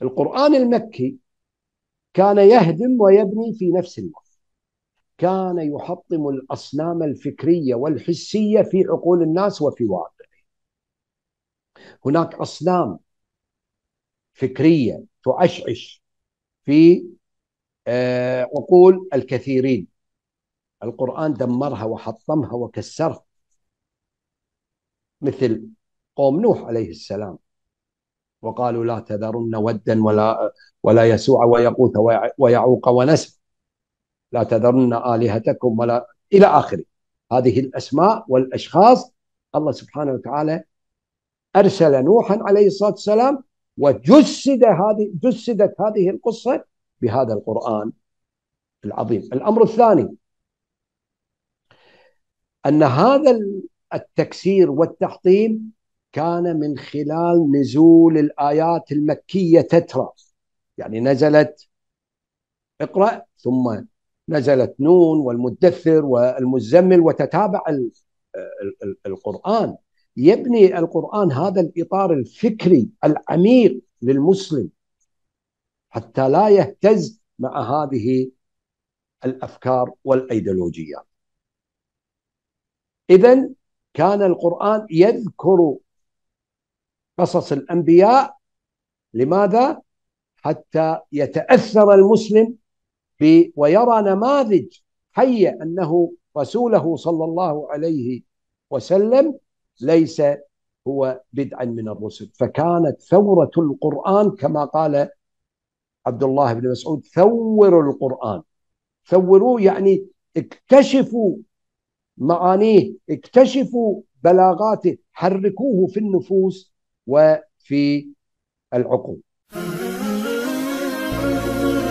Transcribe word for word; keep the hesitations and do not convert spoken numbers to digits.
القرآن المكي كان يهدم ويبني في نفس الوقت، كان يحطم الأصنام الفكرية والحسية في عقول الناس وفي واقع. هناك أصنام فكرية تعشعش في عقول الكثيرين، القرآن دمرها وحطمها وكسرها، مثل قوم نوح عليه السلام، وقالوا لا تذرن ودا ولا ولا يسوع ويغوث ويعوق ونسر، لا تذرن آلهتكم ولا إلى آخره. هذه الأسماء والأشخاص الله سبحانه وتعالى أرسل نوحا عليه الصلاة والسلام، وجسد هذه جسدت هذه القصة بهذا القرآن العظيم. الأمر الثاني أن هذا التكسير والتحطيم كان من خلال نزول الآيات المكية تترى، يعني نزلت اقرأ ثم نزلت نون والمدثر والمزمل، وتتابع القرآن. يبني القرآن هذا الإطار الفكري العميق للمسلم حتى لا يهتز مع هذه الأفكار والأيديولوجيات. إذن كان القرآن يذكر قصص الأنبياء، لماذا؟ حتى يتأثر المسلم ويرى نماذج حية أنه رسوله صلى الله عليه وسلم ليس هو بدعا من الرسل. فكانت ثورة القرآن كما قال عبد الله بن مسعود: ثوروا القرآن. ثوروا يعني اكتشفوا معانيه، اكتشفوا بلاغاته، حركوه في النفوس وفي العقول.